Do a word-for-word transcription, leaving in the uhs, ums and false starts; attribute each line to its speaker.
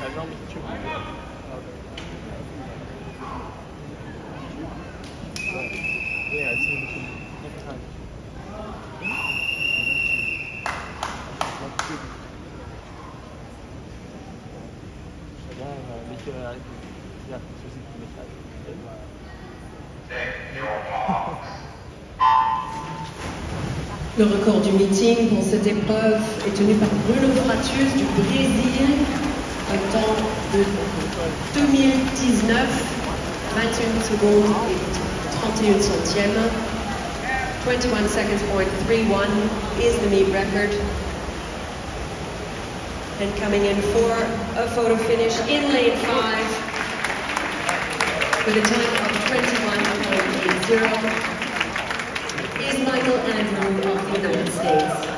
Speaker 1: Le record du meeting pour cette épreuve est tenu par Bruno Fratius du Brésil, un temps de deux mille dix-neuf, vingt et une secondes et trente et un centièmes. twenty-one seconds point three one is the meet record. And coming in for a photo finish in lane five with a time of twenty-one point eight zero. Is Michael Andrew of the United States.